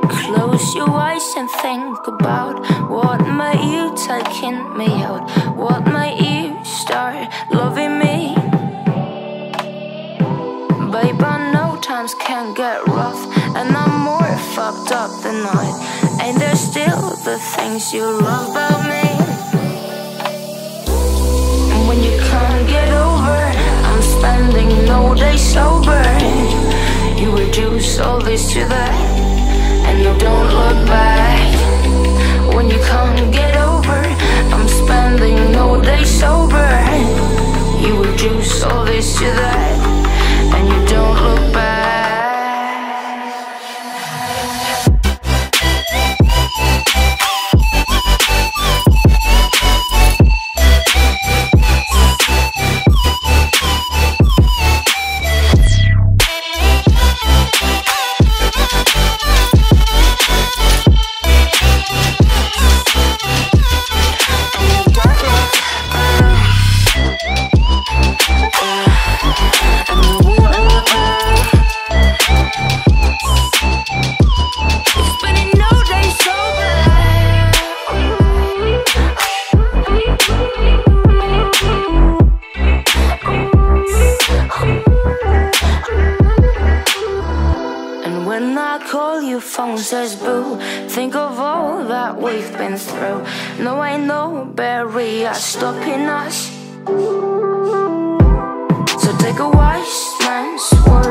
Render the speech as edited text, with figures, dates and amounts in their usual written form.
Close your eyes and think about what made you taking me out, what made you start loving me. Babe, I know times can get rough, and I'm more fucked up than not. Ain't there still the things you love about me? And when you can't get over, I'm spending no day sober. You reduce all this to that, and you don't look back. When you can't get over, I'm spending no day sober. You reduce all this to that, and you don't look back. When I call you, phone says boo. Think of all that we've been through. No, ain't no barrier stopping us. So take a wise man's word.